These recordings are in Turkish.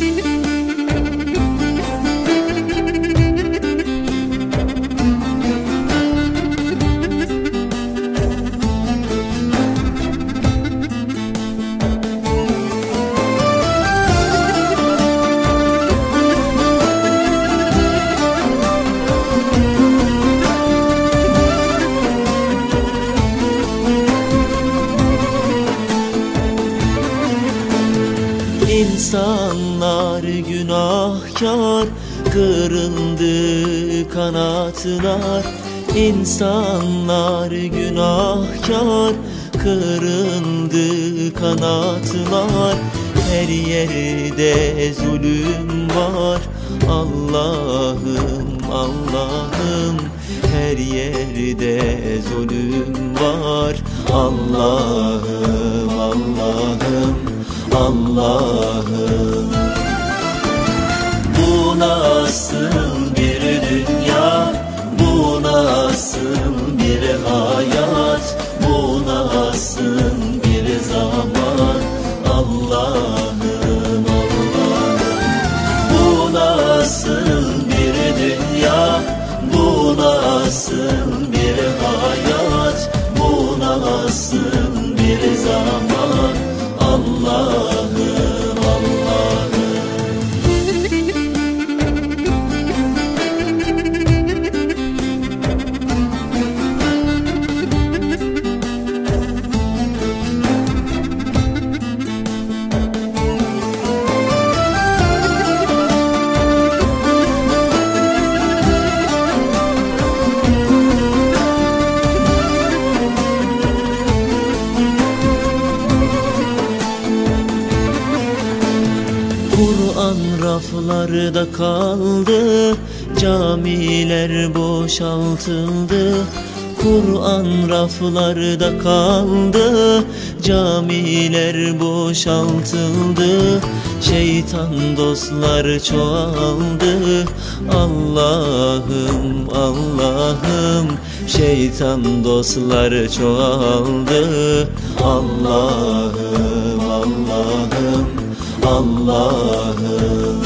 İnsanlar günahkar, kırıldı kanatlar. İnsanlar günahkar, kırıldı kanatlar. Her yerde zulüm var, Allah'ım Allah'ım. Her yerde zulüm var, Allah'ım Allah'ım Allah'ım. Bu nasıl bir dünya, bu nasıl bir hayat, bu nasıl bir zaman, Allah'ım Allah'ım. Bu nasıl bir dünya, bu nasıl bir hayat, bu nasıl bir zaman, Allah'ım Allah'ım. Kur'an raflarda kaldı, camiler boşaltıldı. Kur'an raflarda kaldı, camiler boşaltıldı. Şeytan dostlar çoğaldı, Allah'ım Allah'ım. Şeytan dostlar çoğaldı, Allah'ım Allah'ım Allah'ım.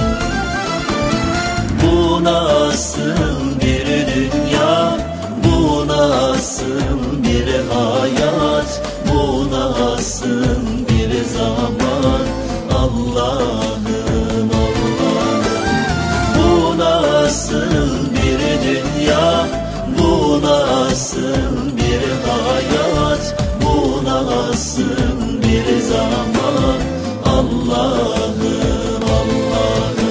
Bu nasıl bir dünya, bu nasıl bir hayat, bu nasıl bir zaman, Allah'ım Allah'ım. Bu nasıl bir dünya, bu nasıl bir hayat, bu nasıl bir zaman, Allah'ım Allah'ım.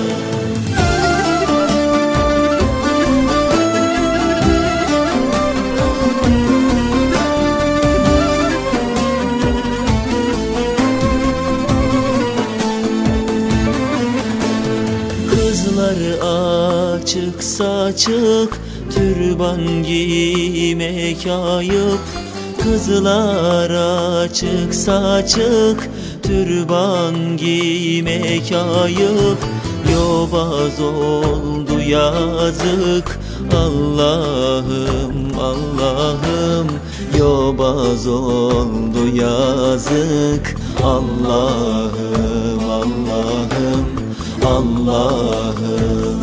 Kızlar açık saçık, türban giymek ayıp. Kızlar açık saçık, türban giymek ayıp. Yobaz oldu yazık, Allah'ım Allah'ım. Yobaz oldu yazık, Allah'ım Allah'ım Allah'ım.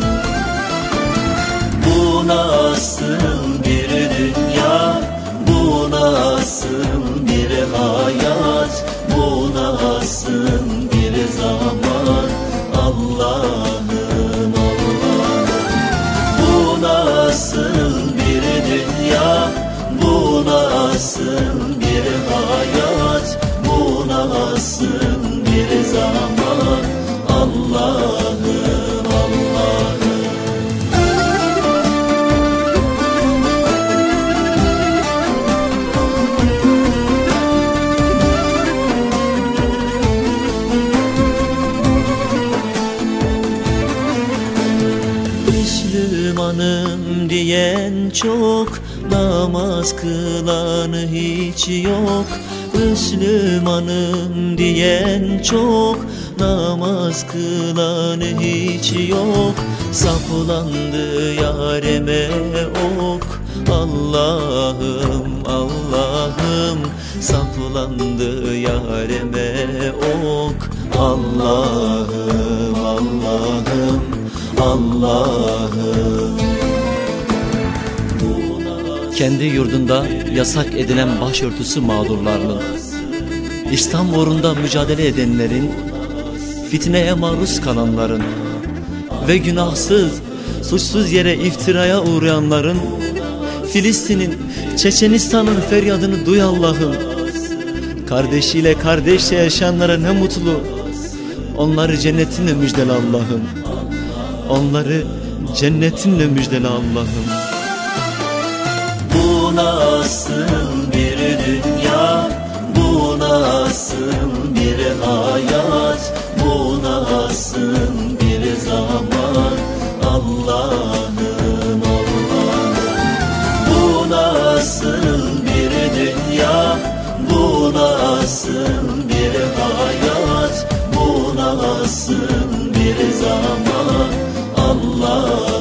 Bu nasıl bir dünya, bu nasıl bir hayat, bu nasıl bir zaman, Allah'ım Allah'ım. Bu nasıl bir dünya, bu nasıl bir hayat, bu nasıl bir zaman, Allah'ım Allah'ım. Müslümanım diyen çok, namaz kılanı hiç yok. Müslümanım diyen çok, namaz kılanı hiç yok. Saplandı yareme ok, Allah'ım Allah'ım. Saplandı yareme ok, Allah'ım Allah'ım. Allah'ım. Kendi yurdunda yasak edilen başörtüsü mağdurlarının, İslam uğrunda mücadele edenlerin, fitneye maruz kalanların ve günahsız, suçsuz yere iftiraya uğrayanların, Filistin'in, Çeçenistan'ın feryadını duy Allah'ım. Kardeşiyle kardeşle yaşayanlara ne mutlu. Onları cennetinle müjdele Allah'ım. Onları cennetinle müjdele Allah'ım. Bu nasıl bir dünya, bu nasıl bir hayat, bu nasıl bir zaman Allah'ım, Allah'ım. Bu nasıl bir dünya, bu nasıl bir hayat, bu nasıl bir zaman Allah.